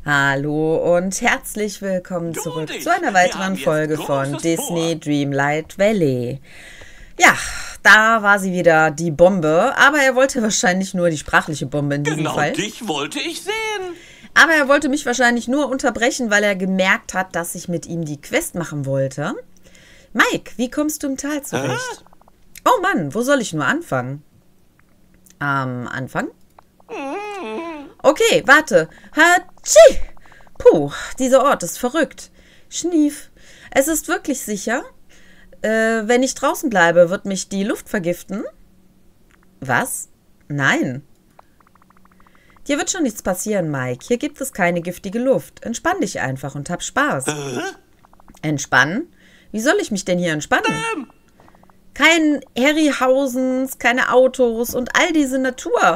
Hallo und herzlich willkommen zurück zu einer weiteren Folge von Disney Dreamlight Valley. Ja, da war sie wieder, die Bombe, aber er wollte wahrscheinlich nur die sprachliche Bombe in diesem Fall. Genau dich wollte ich sehen. Aber er wollte mich wahrscheinlich nur unterbrechen, weil er gemerkt hat, dass ich mit ihm die Quest machen wollte. Mike, wie kommst du im Tal zurecht? Oh Mann, wo soll ich nur anfangen? Am Anfang? Okay, warte. Hatschi! Puh, dieser Ort ist verrückt. Schnief. Es ist wirklich sicher? Wenn ich draußen bleibe, wird mich die Luft vergiften? Was? Nein. Dir wird schon nichts passieren, Mike. Hier gibt es keine giftige Luft. Entspann dich einfach und hab Spaß. Entspannen? Wie soll ich mich denn hier entspannen? Kein Harryhausens, keine Autos und all diese Natur.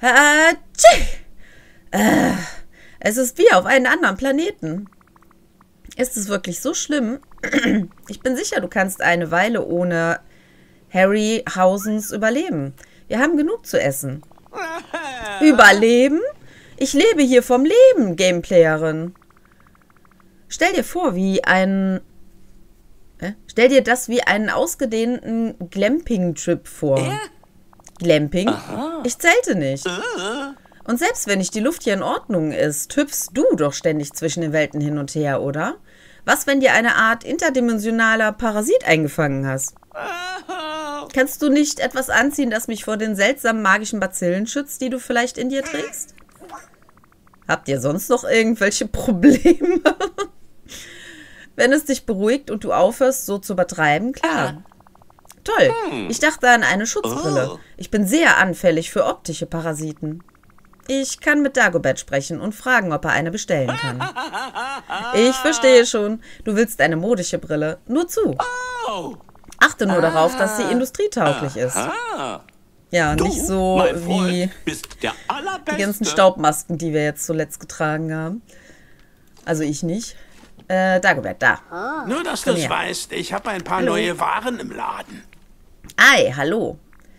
Es ist wie auf einem anderen Planeten. Ist es wirklich so schlimm? Ich bin sicher, du kannst eine Weile ohne Harryhausens überleben. Wir haben genug zu essen. Überleben? Ich lebe hier vom Leben, Gameplayerin. Stell dir das wie einen ausgedehnten Glamping-Trip vor. Glamping? Ich zelte nicht. Und selbst wenn nicht die Luft hier in Ordnung ist, hüpfst du doch ständig zwischen den Welten hin und her, oder? Was, wenn dir eine Art interdimensionaler Parasit eingefangen hast? Kannst du nicht etwas anziehen, das mich vor den seltsamen magischen Bazillen schützt, die du vielleicht in dir trägst? Habt ihr sonst noch irgendwelche Probleme? Wenn es dich beruhigt und du aufhörst, so zu übertreiben, klar. Toll. Ich dachte an eine Schutzbrille. Ich bin sehr anfällig für optische Parasiten. Ich kann mit Dagobert sprechen und fragen, ob er eine bestellen kann. Ich verstehe schon. Du willst eine modische Brille. Nur zu. Achte nur darauf, dass sie industrietauglich ist. Ja, nicht so wie die ganzen Staubmasken, die wir jetzt zuletzt getragen haben. Also ich nicht. Dagobert, da. Nur, dass du es weißt, ich habe ein paar neue Waren im Laden. Ei, hallo.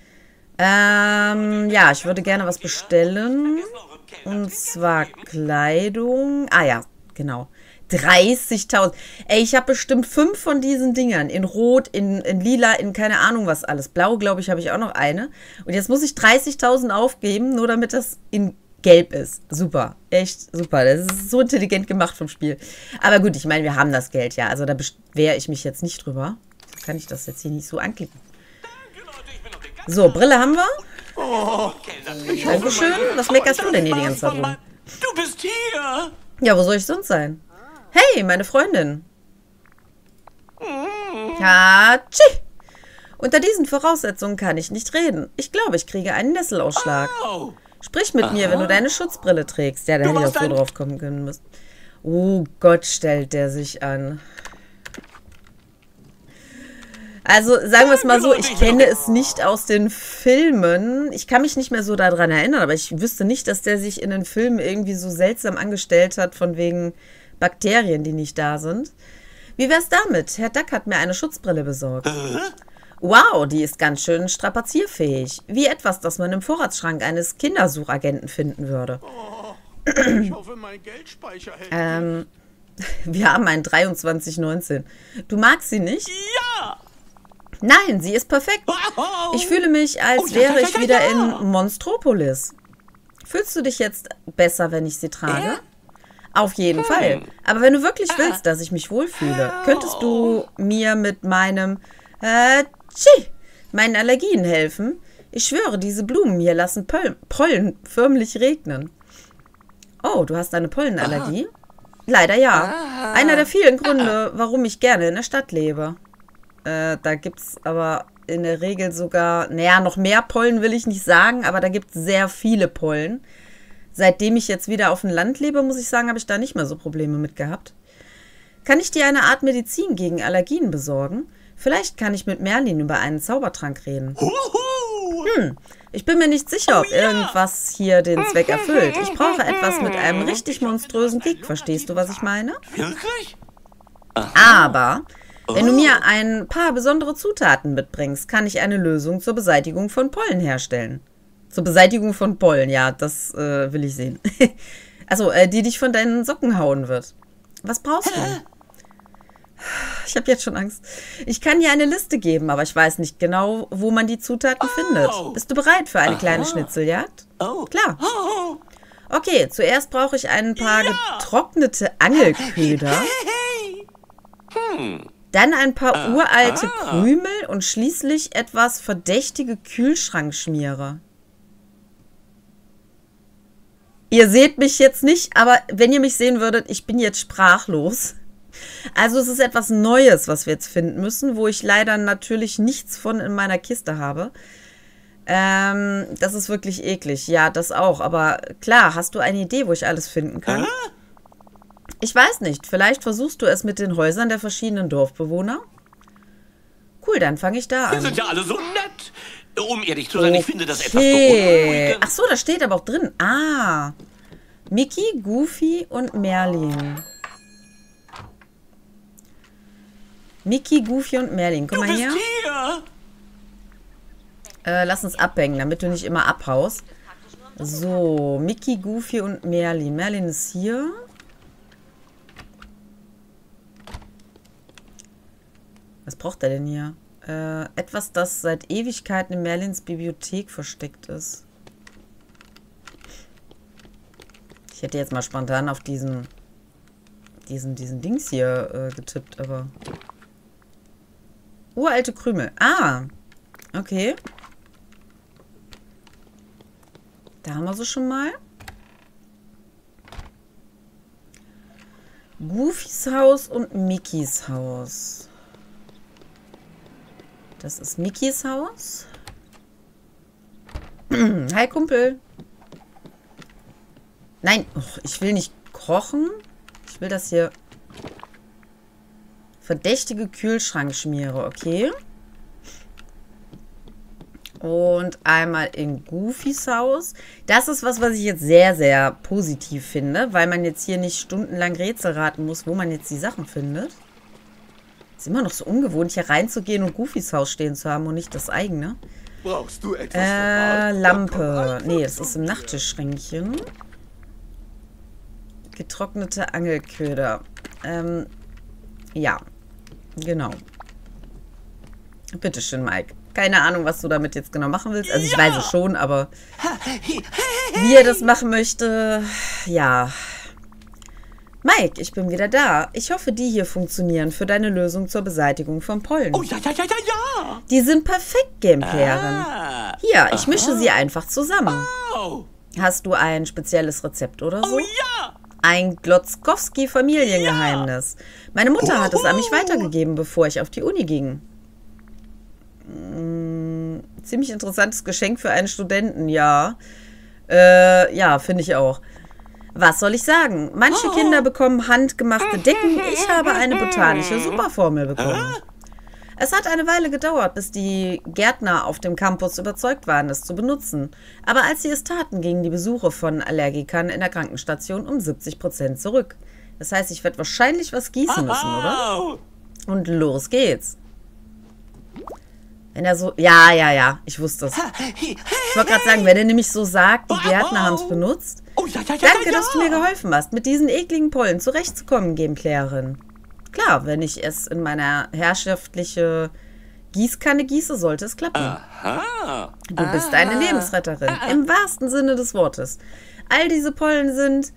Ja, ich würde gerne was bestellen. Und zwar Kleidung. Ah ja, genau. 30.000. Ey, ich habe bestimmt 5 von diesen Dingern. In Rot, in Lila, in keine Ahnung was alles. Blau, glaube ich, habe ich auch noch eine. Und jetzt muss ich 30.000 aufgeben, nur damit das in Gelb ist. Super. Echt super. Das ist so intelligent gemacht vom Spiel. Aber gut, ich meine, wir haben das Geld, ja. Also da beschwere ich mich jetzt nicht drüber. Kann ich das jetzt hier nicht so anklicken. So, Brille haben wir. Dankeschön. Was meckerst du denn hier die ganze Zeit rum? Du bist hier. Ja, wo soll ich sonst sein? Hey, meine Freundin. Hatschi! Unter diesen Voraussetzungen kann ich nicht reden. Ich glaube, ich kriege einen Nesselausschlag. Sprich mit mir, wenn du deine Schutzbrille trägst. Ja, da hätte ich auch so drauf kommen können müssen. Oh Gott, stellt der sich an. Also, sagen wir es mal so, ich kenne es nicht aus den Filmen. Ich kann mich nicht mehr so daran erinnern, aber ich wüsste nicht, dass der sich in den Filmen irgendwie so seltsam angestellt hat, von wegen Bakterien, die nicht da sind. Wie wär's damit? Herr Duck hat mir eine Schutzbrille besorgt. Wow, die ist ganz schön strapazierfähig. Wie etwas, das man im Vorratsschrank eines Kindersuchagenten finden würde. Ich hoffe, mein Geldspeicher hält. Wir haben einen 2319. Du magst sie nicht? Ja! Nein, sie ist perfekt. Ich fühle mich, als wäre ich wieder in Monstropolis. Fühlst du dich jetzt besser, wenn ich sie trage? Auf jeden Fall. Aber wenn du wirklich willst, dass ich mich wohlfühle, könntest du mir mit meinen Allergien helfen? Ich schwöre, diese Blumen hier lassen Pollen förmlich regnen. Oh, du hast eine Pollenallergie? Leider ja. Einer der vielen Gründe, warum ich gerne in der Stadt lebe. Da gibt es aber in der Regel sogar, naja, noch mehr Pollen will ich nicht sagen, aber da gibt es sehr viele Pollen. Seitdem ich jetzt wieder auf dem Land lebe, muss ich sagen, habe ich da nicht mehr so Probleme mit gehabt. Kann ich dir eine Art Medizin gegen Allergien besorgen? Vielleicht kann ich mit Merlin über einen Zaubertrank reden. Ich bin mir nicht sicher, ob irgendwas hier den Zweck erfüllt. Ich brauche etwas mit einem richtig monströsen Kick. Verstehst du, was ich meine? Wirklich? Aber wenn du mir ein paar besondere Zutaten mitbringst, kann ich eine Lösung zur Beseitigung von Pollen herstellen. Zur Beseitigung von Pollen, ja, das will ich sehen. Also, die dich von deinen Socken hauen wird. Was brauchst du? Ich habe jetzt schon Angst. Ich kann dir eine Liste geben, aber ich weiß nicht genau, wo man die Zutaten findet. Bist du bereit für eine kleine Schnitzeljagd? Klar. Okay, zuerst brauche ich ein paar getrocknete Angelköder. Dann ein paar uralte Krümel und schließlich etwas verdächtige Kühlschrankschmiere. Ihr seht mich jetzt nicht, aber wenn ihr mich sehen würdet, ich bin jetzt sprachlos. Also es ist etwas Neues, was wir jetzt finden müssen, wo ich leider natürlich nichts von in meiner Kiste habe. Das ist wirklich eklig. Ja, das auch. Aber klar, hast du eine Idee, wo ich alles finden kann? Ich weiß nicht. Vielleicht versuchst du es mit den Häusern der verschiedenen Dorfbewohner? Cool, dann fange ich da an. Wir sind ja alle so nett. Um ehrlich zu sein, ich finde das etwas beunruhigend. Ach so, da steht aber auch drin. Ah. Mickey, Goofy und Merlin. Mickey, Goofy und Merlin. Guck mal hier. Lass uns abhängen, damit du nicht immer abhaust. So, Mickey, Goofy und Merlin. Merlin ist hier. Was braucht er denn hier? Etwas, das seit Ewigkeiten in Merlins Bibliothek versteckt ist. Ich hätte jetzt mal spontan auf diesen Dings hier getippt, aber... Uralte Krümel. Ah, okay. Da haben wir sie schon mal. Goofys Haus und Mickeys Haus. Das ist Mickeys Haus. Hi, Kumpel. Nein, ich will nicht kochen. Ich will das hier... Verdächtige Kühlschrankschmiere, okay. Und einmal in Goofys Haus. Das ist was ich jetzt sehr, sehr positiv finde, weil man jetzt hier nicht stundenlang Rätsel raten muss, wo man jetzt die Sachen findet. Ist immer noch so ungewohnt, hier reinzugehen und Goofys Haus stehen zu haben und nicht das eigene. Brauchst du etwas Lampe. Nee, es ist im Nachttischschränkchen. Getrocknete Angelköder. Ja. Genau. Bitteschön, Mike. Keine Ahnung, was du damit jetzt genau machen willst. Also ich weiß es schon, aber wie er das machen möchte, ja. Mike, ich bin wieder da. Ich hoffe, die hier funktionieren für deine Lösung zur Beseitigung von Pollen. Oh ja. Die sind perfekt, Gameplayerin. Hier, ich mische sie einfach zusammen. Hast du ein spezielles Rezept oder so? Oh ja! Ein Glotzkowski-Familiengeheimnis. Meine Mutter hat es an mich weitergegeben, bevor ich auf die Uni ging. Ziemlich interessantes Geschenk für einen Studenten, ja. Ja, finde ich auch. Was soll ich sagen? Manche Kinder bekommen handgemachte Decken. Ich habe eine botanische Superformel bekommen. Es hat eine Weile gedauert, bis die Gärtner auf dem Campus überzeugt waren, es zu benutzen. Aber als sie es taten, gingen die Besuche von Allergikern in der Krankenstation um 70% zurück. Das heißt, ich werde wahrscheinlich was gießen müssen, oder? Und los geht's. Wenn er so... Ja, ich wusste es. Ich wollte gerade sagen, wenn er nämlich so sagt, die Gärtner haben es benutzt. Danke, dass du mir geholfen hast, mit diesen ekligen Pollen zurechtzukommen, Gameplayerin. Klar, wenn ich es in meiner herrschaftliche Gießkanne gieße, sollte es klappen. Du bist eine Lebensretterin, im wahrsten Sinne des Wortes. All diese Pollen sind...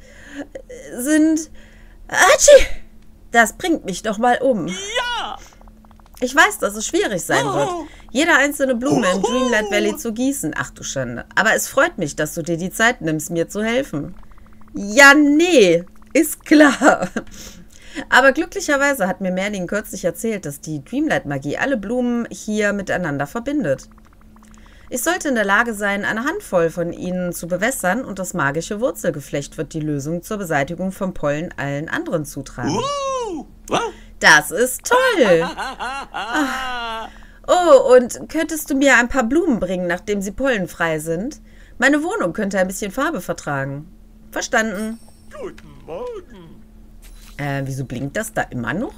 Atschi! Das bringt mich doch mal um. Ja! Ich weiß, dass es schwierig sein wird, jede einzelne Blume im Dreamlight Valley zu gießen. Ach du Schande. Aber es freut mich, dass du dir die Zeit nimmst, mir zu helfen. Ja, nee, ist klar. Aber glücklicherweise hat mir Merlin kürzlich erzählt, dass die Dreamlight-Magie alle Blumen hier miteinander verbindet. Ich sollte in der Lage sein, eine Handvoll von ihnen zu bewässern und das magische Wurzelgeflecht wird die Lösung zur Beseitigung von Pollen allen anderen zutragen. Das ist toll! Ach. Oh, und könntest du mir ein paar Blumen bringen, nachdem sie pollenfrei sind? Meine Wohnung könnte ein bisschen Farbe vertragen. Verstanden. Guten Morgen. Wieso blinkt das da immer noch?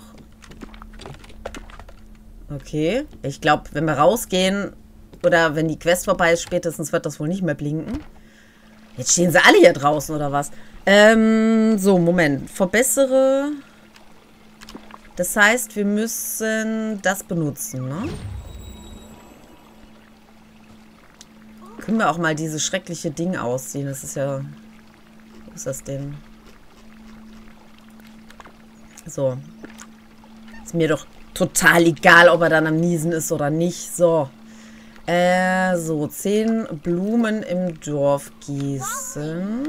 Okay. Ich glaube, wenn wir rausgehen oder wenn die Quest vorbei ist, spätestens wird das wohl nicht mehr blinken. Jetzt stehen sie alle hier draußen, oder was? So, Moment. Verbessere. Das heißt, wir müssen das benutzen, ne? Können wir auch mal dieses schreckliche Ding ausziehen? Das ist ja... Wo ist das denn? So. Ist mir doch total egal, ob er dann am Niesen ist oder nicht. So. So, 10 Blumen im Dorf gießen.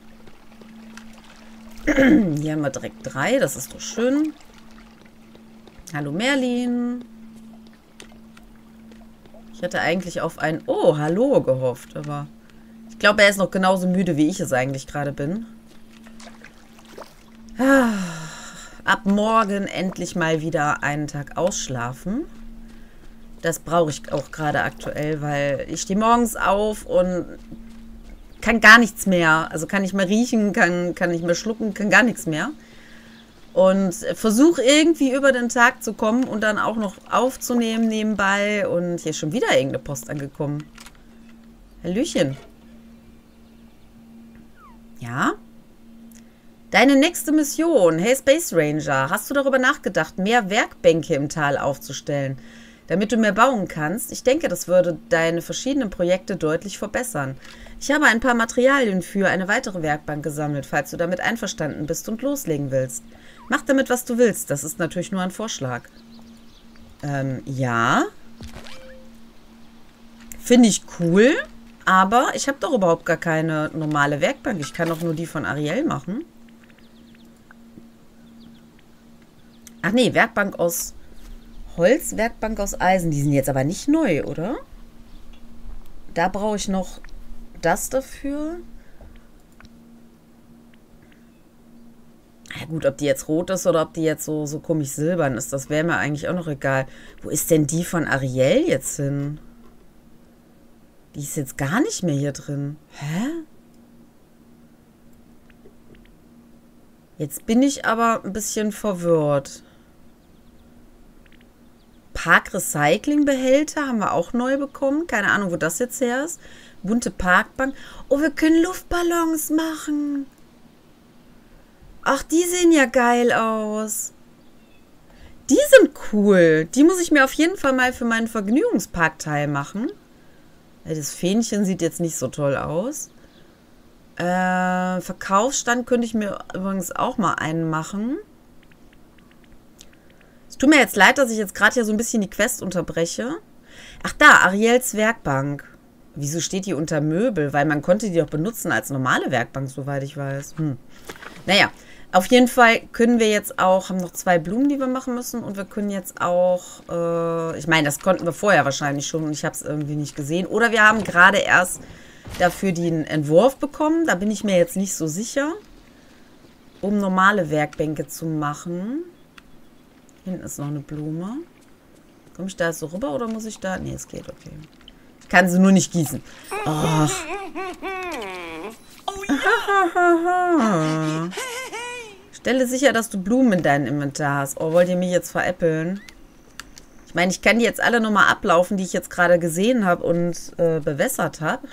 Hier haben wir direkt 3. Das ist doch schön. Hallo Merlin. Ich hatte eigentlich auf ein Oh, hallo gehofft, aber ich glaube, er ist noch genauso müde, wie ich es eigentlich gerade bin. Ab morgen endlich mal wieder einen Tag ausschlafen. Das brauche ich auch gerade aktuell, weil ich stehe morgens auf und kann gar nichts mehr. Also kann nicht mehr riechen, kann nicht mehr schlucken, kann gar nichts mehr. Und versuche irgendwie über den Tag zu kommen und dann auch noch aufzunehmen nebenbei. Und hier ist schon wieder irgendeine Post angekommen. Hallöchen. Ja? Deine nächste Mission. Hey Space Ranger, hast du darüber nachgedacht, mehr Werkbänke im Tal aufzustellen, damit du mehr bauen kannst? Ich denke, das würde deine verschiedenen Projekte deutlich verbessern. Ich habe ein paar Materialien für eine weitere Werkbank gesammelt, falls du damit einverstanden bist und loslegen willst. Mach damit, was du willst. Das ist natürlich nur ein Vorschlag. Ja. Finde ich cool, aber ich habe doch überhaupt gar keine normale Werkbank. Ich kann doch nur die von Ariel machen. Ach nee, Werkbank aus Holz, Werkbank aus Eisen. Die sind jetzt aber nicht neu, oder? Da brauche ich noch das dafür. Ja gut, ob die jetzt rot ist oder ob die jetzt so komisch silbern ist, das wäre mir eigentlich auch noch egal. Wo ist denn die von Ariel jetzt hin? Die ist jetzt gar nicht mehr hier drin. Hä? Jetzt bin ich aber ein bisschen verwirrt. Park-Recycling-Behälter haben wir auch neu bekommen. Keine Ahnung, wo das jetzt her ist. Bunte Parkbank. Oh, wir können Luftballons machen. Ach, die sehen ja geil aus. Die sind cool. Die muss ich mir auf jeden Fall mal für meinen Vergnügungsparkteil machen. Das Fähnchen sieht jetzt nicht so toll aus. Verkaufsstand könnte ich mir übrigens auch mal einen machen. Es tut mir jetzt leid, dass ich jetzt gerade hier so ein bisschen die Quest unterbreche. Ach da, Ariels Werkbank. Wieso steht die unter Möbel? Weil man konnte die doch benutzen als normale Werkbank, soweit ich weiß. Naja, auf jeden Fall können wir jetzt auch, haben noch 2 Blumen, die wir machen müssen. Und wir können jetzt auch, ich meine, das konnten wir vorher wahrscheinlich schon und ich habe es irgendwie nicht gesehen. Oder wir haben gerade erst dafür den Entwurf bekommen. Da bin ich mir jetzt nicht so sicher, um normale Werkbänke zu machen. Hinten ist noch eine Blume. Komme ich da jetzt so rüber oder muss ich da? Nee, es geht, okay. Ich kann sie nur nicht gießen. Oh. Stelle sicher, dass du Blumen in deinem Inventar hast. Oh, wollt ihr mich jetzt veräppeln? Ich meine, ich kann die jetzt alle nochmal ablaufen, die ich jetzt gerade gesehen habe und bewässert habe.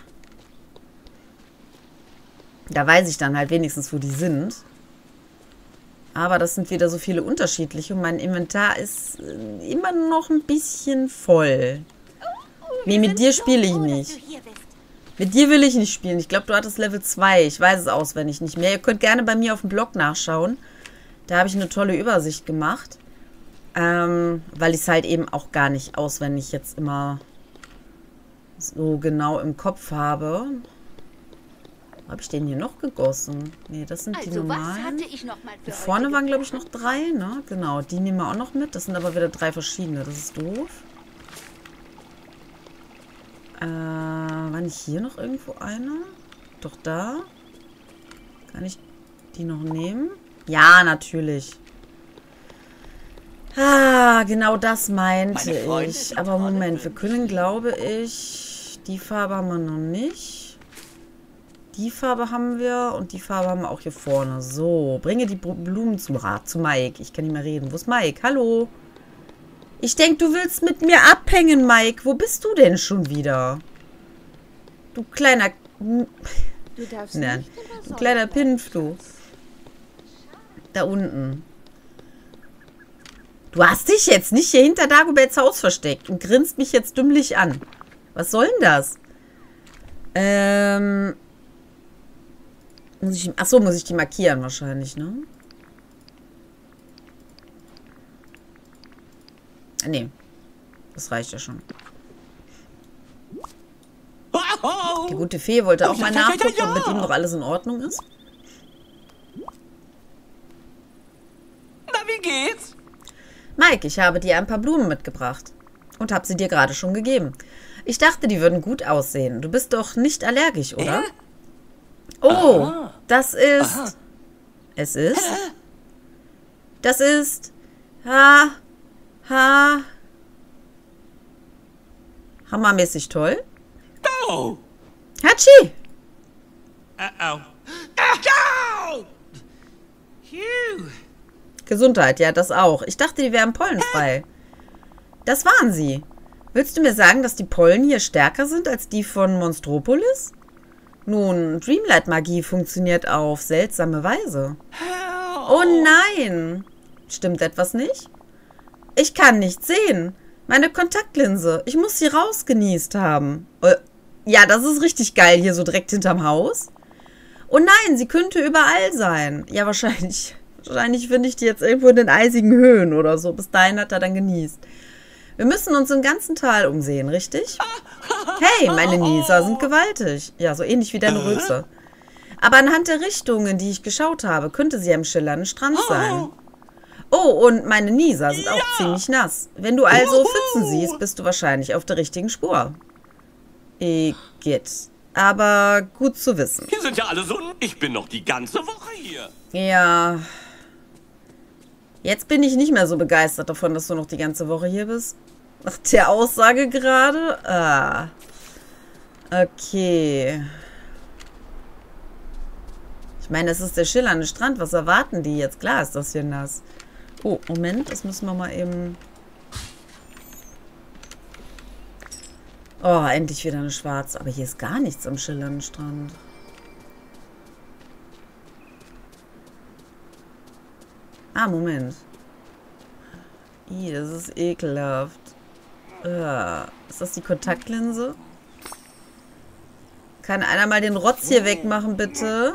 Da weiß ich dann halt wenigstens, wo die sind. Aber das sind wieder so viele unterschiedliche und mein Inventar ist immer noch ein bisschen voll. Nee, mit dir spiele ich nicht. Mit dir will ich nicht spielen. Ich glaube, du hattest Level 2. Ich weiß es auswendig nicht mehr. Ihr könnt gerne bei mir auf dem Blog nachschauen. Da habe ich eine tolle Übersicht gemacht. Weil ich es halt eben auch gar nicht auswendig jetzt immer so genau im Kopf habe. Habe ich den hier noch gegossen? Nee, das sind die normalen. Die vorne waren, glaube ich, noch 3, ne? Genau, die nehmen wir auch noch mit. Das sind aber wieder 3 verschiedene. Das ist doof. War nicht hier noch irgendwo eine? Doch da. Kann ich die noch nehmen? Ja, natürlich. Ah, genau das meinte ich. Aber Moment, wir können, glaube ich, die Farbe haben wir noch nicht. Die Farbe haben wir und die Farbe haben wir auch hier vorne. So, bringe die Blumen zu Mike. Ich kann nicht mehr reden. Wo ist Mike? Hallo? Ich denke, du willst mit mir abhängen, Mike. Wo bist du denn schon wieder? Du kleiner... Nein, du kleiner Pimpf, du. Da unten. Du hast dich jetzt nicht hier hinter Dagoberts Haus versteckt und grinst mich jetzt dümmlich an. Was soll denn das? Achso, muss ich die markieren wahrscheinlich, ne? Nee. Das reicht ja schon. Die gute Fee wollte auch mal nachgucken, ob mit ihm noch alles in Ordnung ist. Na, wie geht's? Mike, ich habe dir ein paar Blumen mitgebracht. Und habe sie dir gerade schon gegeben. Ich dachte, die würden gut aussehen. Du bist doch nicht allergisch, oder? Oh, das ist... Es ist... Das ist... Hammermäßig toll. Oh. Hatschi! Au. Gesundheit, ja, das auch. Ich dachte, die wären pollenfrei. Das waren sie. Willst du mir sagen, dass die Pollen hier stärker sind als die von Monstropolis? Nun, Dreamlight-Magie funktioniert auf seltsame Weise. Oh nein! Stimmt etwas nicht? Ich kann nicht sehen. Meine Kontaktlinse. Ich muss sie rausgenießt haben. Ja, das ist richtig geil hier so direkt hinterm Haus. Oh nein, sie könnte überall sein. Ja, wahrscheinlich finde ich die jetzt irgendwo in den eisigen Höhen oder so. Bis dahin hat er dann genießt. Wir müssen uns im ganzen Tal umsehen, richtig? Hey, meine Nieser sind gewaltig. Ja, so ähnlich wie deine Rülpse. Aber anhand der Richtung, in die ich geschaut habe, könnte sie am schillernden Strand sein. Oh, und meine Nieser sind auch ziemlich nass. Wenn du also Pfützen siehst, bist du wahrscheinlich auf der richtigen Spur. Igitt. Aber gut zu wissen. Hier sind ja alle so... Ich bin noch die ganze Woche hier. Ja. Jetzt bin ich nicht mehr so begeistert davon, dass du noch die ganze Woche hier bist. Nach der Aussage gerade. Okay. Ich meine, es ist der schillernde Strand. Was erwarten die jetzt? Klar ist das hier nass. Oh, Moment. Das müssen wir mal eben... Oh, endlich wieder eine schwarze. Aber hier ist gar nichts am schillernden Strand. Ah, Moment. Ih, das ist ekelhaft. Ist das die Kontaktlinse? Kann einer mal den Rotz hier wegmachen, bitte?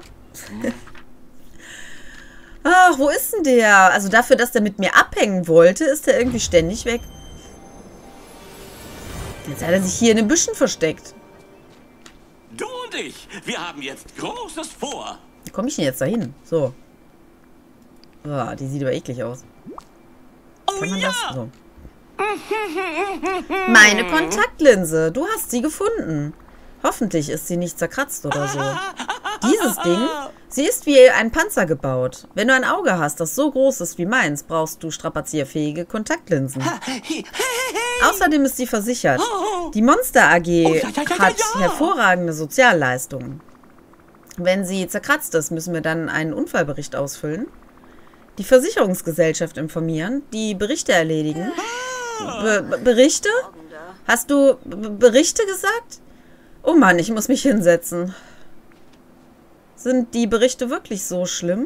Ach, wo ist denn der? Also dafür, dass der mit mir abhängen wollte, ist der irgendwie ständig weg. Jetzt hat er sich hier in den Büschen versteckt. Du und ich, wir haben jetzt Großes vor. Wie komme ich denn jetzt dahin? So. Oh, die sieht aber eklig aus. Kann man das? So. Meine Kontaktlinse. Du hast sie gefunden. Hoffentlich ist sie nicht zerkratzt oder so. Dieses Ding, sie ist wie ein Panzer gebaut. Wenn du ein Auge hast, das so groß ist wie meins, brauchst du strapazierfähige Kontaktlinsen. Außerdem ist sie versichert. Die Monster AG hat hervorragende Sozialleistungen. Wenn sie zerkratzt ist, müssen wir dann einen Unfallbericht ausfüllen. Die Versicherungsgesellschaft informieren, die Berichte erledigen. Berichte? Hast du Berichte gesagt? Oh Mann, ich muss mich hinsetzen. Sind die Berichte wirklich so schlimm?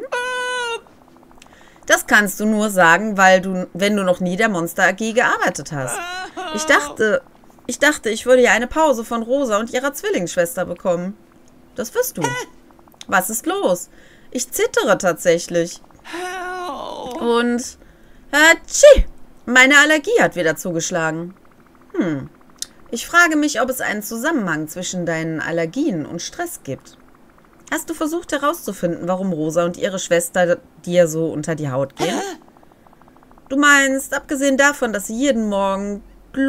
Das kannst du nur sagen, wenn du noch nie der Monster AG gearbeitet hast. Ich dachte, ich würde ja eine Pause von Rosa und ihrer Zwillingsschwester bekommen. Das wirst du. Was ist los? Ich zittere tatsächlich. Und... meine Allergie hat wieder zugeschlagen. Ich frage mich, ob es einen Zusammenhang zwischen deinen Allergien und Stress gibt. Hast du versucht herauszufinden, warum Rosa und ihre Schwester dir so unter die Haut gehen? Du meinst, abgesehen davon, dass sie jeden Morgen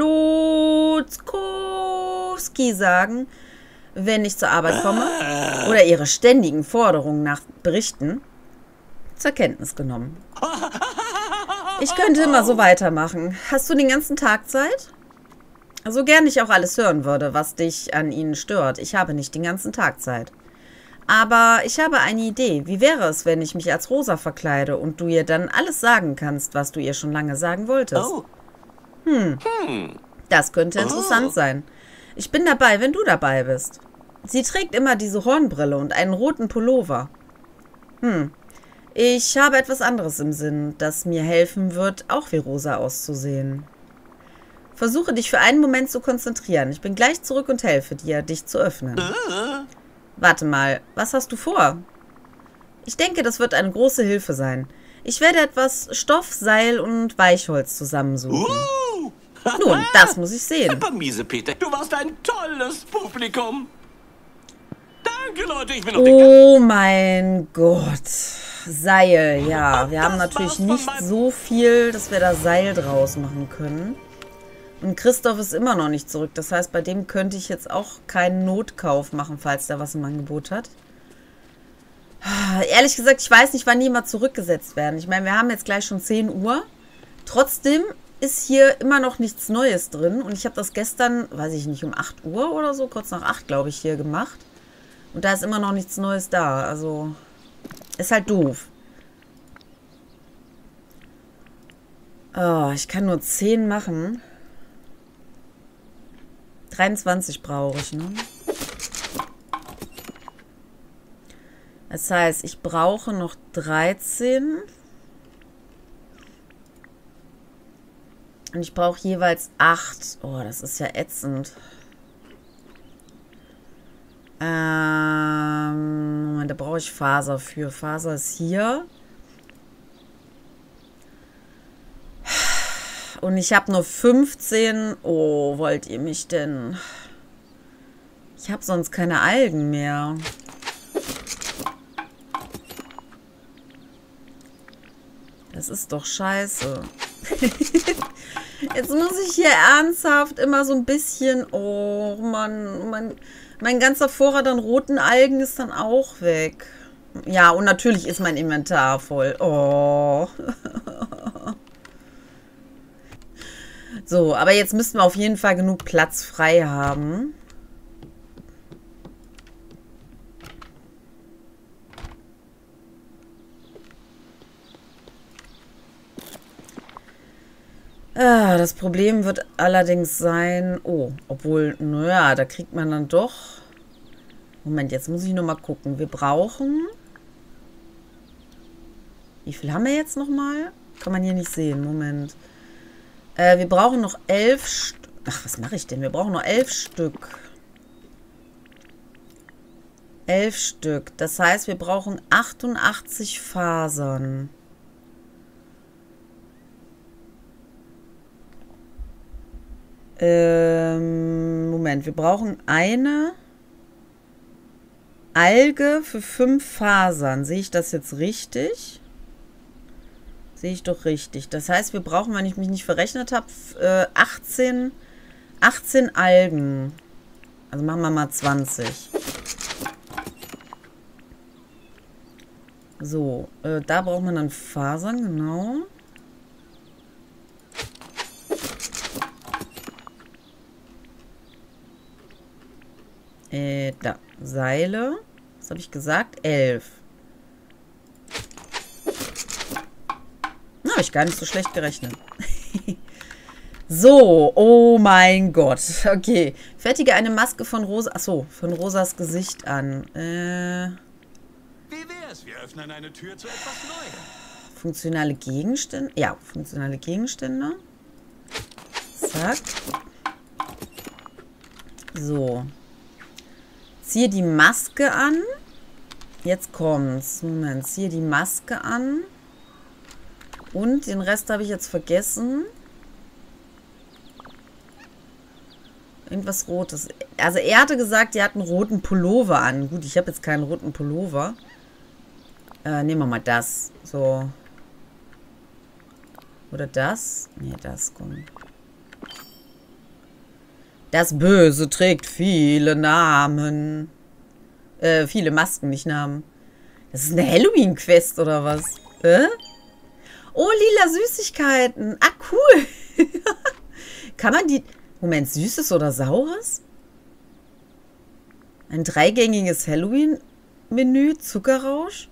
Glotzkowski sagen, wenn ich zur Arbeit komme, oder ihre ständigen Forderungen nach Berichten, zur Kenntnis genommen. Ich könnte immer so weitermachen. Hast du den ganzen Tag Zeit? So gern ich auch alles hören würde, was dich an ihnen stört. Ich habe nicht den ganzen Tag Zeit. Aber ich habe eine Idee. Wie wäre es, wenn ich mich als Rosa verkleide und du ihr dann alles sagen kannst, was du ihr schon lange sagen wolltest? Das könnte interessant sein. Ich bin dabei, wenn du dabei bist. Sie trägt immer diese Hornbrille und einen roten Pullover. Ich habe etwas anderes im Sinn, das mir helfen wird, auch wie Rosa auszusehen. Versuche dich für einen Moment zu konzentrieren. Ich bin gleich zurück und helfe dir, dich zu öffnen. Warte mal, was hast du vor? Ich denke, das wird eine große Hilfe sein. Ich werde etwas Stoff, Seil und Weichholz zusammensuchen. Nun, das muss ich sehen. Miesepeter, du warst ein tolles Publikum. Danke, Leute, ich bin noch Oh mein Gott. Seil, ja. Wir haben natürlich nicht so viel, dass wir da Seil draus machen können. Und Christoph ist immer noch nicht zurück. Das heißt, bei dem könnte ich jetzt auch keinen Notkauf machen, falls der was im Angebot hat. Ehrlich gesagt, ich weiß nicht, wann die mal zurückgesetzt werden. Ich meine, wir haben jetzt gleich schon 10 Uhr. Trotzdem ist hier immer noch nichts Neues drin. Und ich habe das gestern, weiß ich nicht, um 8 Uhr oder so, kurz nach 8, glaube ich, hier gemacht. Und da ist immer noch nichts Neues da. Also, ist halt doof. Oh, ich kann nur 10 machen. 23 brauche ich, ne? Das heißt, ich brauche noch 13. Und ich brauche jeweils 8. Oh, das ist ja ätzend. Moment, da brauche ich Faser für. Faser ist hier. Und ich habe nur 15. Oh, wollt ihr mich denn? Ich habe sonst keine Algen mehr. Das ist doch scheiße. Jetzt muss ich hier ernsthaft immer so ein bisschen... Oh, Mann. Mein ganzer Vorrat an roten Algen ist dann auch weg. Ja, und natürlich ist mein Inventar voll. Oh. So, aber jetzt müssten wir auf jeden Fall genug Platz frei haben. Das Problem wird allerdings sein... Oh, obwohl, naja, da kriegt man dann doch... Moment, jetzt muss ich nochmal gucken. Wir brauchen... Wie viel haben wir jetzt nochmal? Kann man hier nicht sehen. Moment. Wir brauchen noch 11 Stück. Ach, was mache ich denn? Wir brauchen noch 11 Stück. 11 Stück. Das heißt, wir brauchen 88 Fasern. Moment, wir brauchen eine Alge für 5 Fasern. Sehe ich das jetzt richtig? Sehe ich doch richtig. Das heißt, wir brauchen, wenn ich mich nicht verrechnet habe, 18 Algen. Also machen wir mal 20. So, da braucht man dann Fasern, genau. Da, Seile. Was habe ich gesagt? 11. Habe ich gar nicht so schlecht gerechnet. So, oh mein Gott. Okay. Fertige eine Maske von Rosa. Achso, von Rosas Gesicht an. Wie wär's? Wir öffnen eine Tür zu etwas Neuem. Funktionale Gegenstände. Ja, funktionale Gegenstände. Zack. So. Ziehe die Maske an. Jetzt kommt's. Moment, ziehe die Maske an. Und den Rest habe ich jetzt vergessen. Irgendwas Rotes. Also er hatte gesagt, er hat einen roten Pullover an. Gut, ich habe jetzt keinen roten Pullover. Nehmen wir mal das. So. Oder das? Nee, das, komm. Das Böse trägt viele Namen. Viele Masken, nicht Namen. Das ist eine Halloween-Quest oder was? Oh, lila Süßigkeiten. Ah, cool. Kann man die... Moment, Süßes oder Saures? Ein 3-gängiges Halloween-Menü, Zuckerrausch?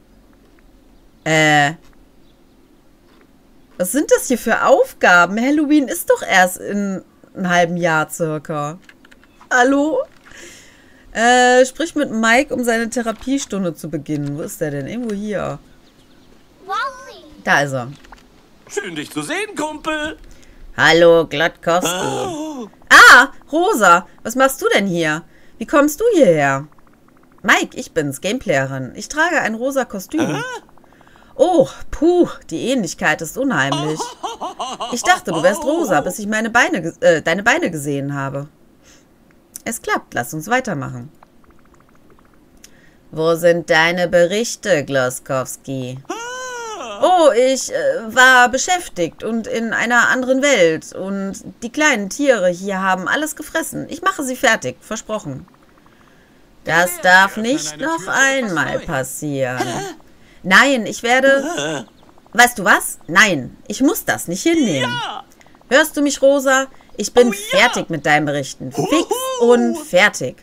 Was sind das hier für Aufgaben? Halloween ist doch erst in einem halben Jahr circa. Hallo? Sprich mit Mike, um seine Therapiestunde zu beginnen. Wo ist der denn? Irgendwo hier. Da ist er. Schön, dich zu sehen, Kumpel. Hallo, Glotkowski. Oh. Ah, Rosa, was machst du denn hier? Wie kommst du hierher? Mike, ich bin's, Gameplayerin. Ich trage ein rosa Kostüm. Oh, puh, die Ähnlichkeit ist unheimlich. Ich dachte, du wärst rosa, bis ich deine Beine gesehen habe. Es klappt, lass uns weitermachen. Wo sind deine Berichte, Glotkowski? Oh, ich war beschäftigt und in einer anderen Welt. Und die kleinen Tiere hier haben alles gefressen. Ich mache sie fertig, versprochen. Das darf nicht noch einmal passieren. Nein, ich werde... Weißt du was? Nein, ich muss das nicht hinnehmen. Hörst du mich, Rosa? Ich bin fertig mit deinen Berichten. Fix und fertig.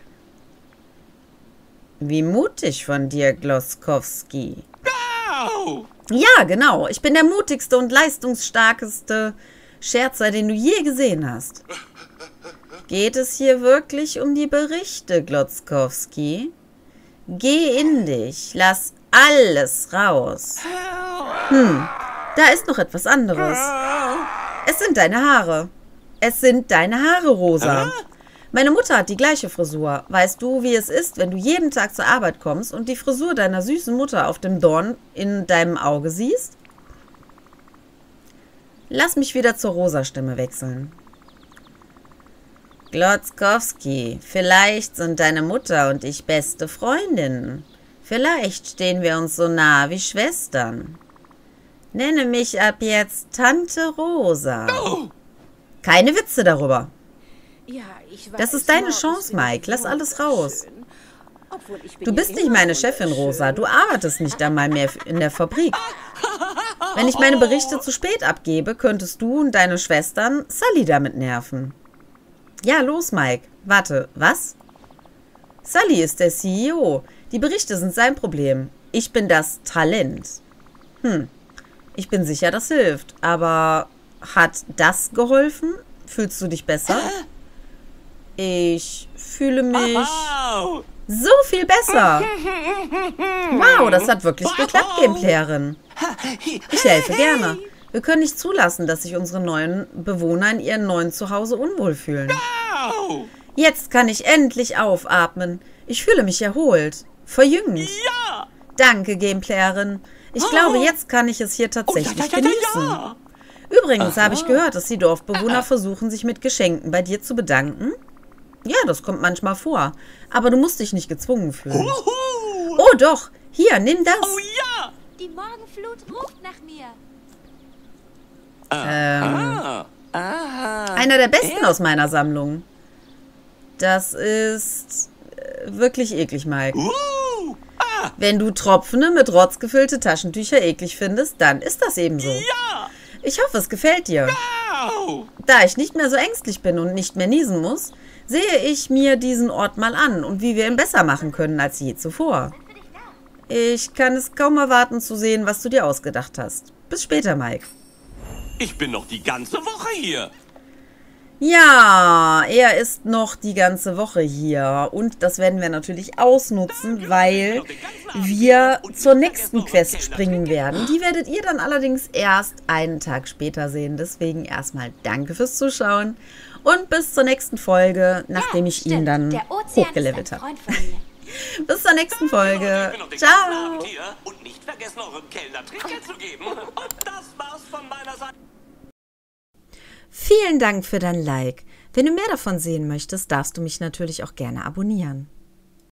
Wie mutig von dir, Glotkowski. Ja, genau. Ich bin der mutigste und leistungsstarkeste Scherzer, den du je gesehen hast. Geht es hier wirklich um die Berichte, Glotkowski? Geh in dich. Lass alles raus. Da ist noch etwas anderes. Es sind deine Haare. Es sind deine Haare, Rosa. Meine Mutter hat die gleiche Frisur. Weißt du, wie es ist, wenn du jeden Tag zur Arbeit kommst und die Frisur deiner süßen Mutter auf dem Dorn in deinem Auge siehst? Lass mich wieder zur Rosa-Stimme wechseln. Glotkowski, vielleicht sind deine Mutter und ich beste Freundinnen. Vielleicht stehen wir uns so nah wie Schwestern. Nenne mich ab jetzt Tante Rosa. Keine Witze darüber. Ja, ich weiß, Das ist deine Chance, Mike. Lass alles raus. Du bist nicht meine Chefin, Rosa. Du arbeitest nicht einmal mehr in der Fabrik. Wenn ich meine Berichte zu spät abgebe, könntest du und deine Schwestern Sully damit nerven. Ja, los, Mike. Warte, was? Sully ist der CEO. Die Berichte sind sein Problem. Ich bin das Talent. Ich bin sicher, das hilft. Aber hat das geholfen? Fühlst du dich besser? Ich fühle mich so viel besser. Wow, das hat wirklich geklappt, Gameplayerin. Ich helfe gerne. Wir können nicht zulassen, dass sich unsere neuen Bewohner in ihrem neuen Zuhause unwohl fühlen. Jetzt kann ich endlich aufatmen. Ich fühle mich erholt. Verjüngt. Danke, Gameplayerin. Ich glaube, jetzt kann ich es hier tatsächlich genießen. Übrigens habe ich gehört, dass die Dorfbewohner versuchen, sich mit Geschenken bei dir zu bedanken. Ja, das kommt manchmal vor. Aber du musst dich nicht gezwungen fühlen. Oh doch, hier, nimm das. Oh ja! Die Morgenflut ruft nach mir. Einer der besten aus meiner Sammlung. Das ist wirklich eklig, Mike. Wenn du Tropfene mit Rotz gefüllte Taschentücher eklig findest, dann ist das eben so. Ich hoffe, es gefällt dir. Da ich nicht mehr so ängstlich bin und nicht mehr niesen muss, sehe ich mir diesen Ort mal an und wie wir ihn besser machen können als je zuvor. Ich kann es kaum erwarten zu sehen, was du dir ausgedacht hast. Bis später, Mike. Ich bin noch die ganze Woche hier. Ja, er ist noch die ganze Woche hier und das werden wir natürlich ausnutzen, weil wir zur nächsten Quest springen werden. Die werdet ihr dann allerdings erst einen Tag später sehen. Deswegen erstmal danke fürs Zuschauen und bis zur nächsten Folge, nachdem ich ihn dann hochgelevelt habe. Bis zur nächsten Folge. Ciao. Und nicht vergessen, eurem Kellner Trinkgeld zu geben. Und das war's von meiner Seite. Vielen Dank für dein Like. Wenn du mehr davon sehen möchtest, darfst du mich natürlich auch gerne abonnieren.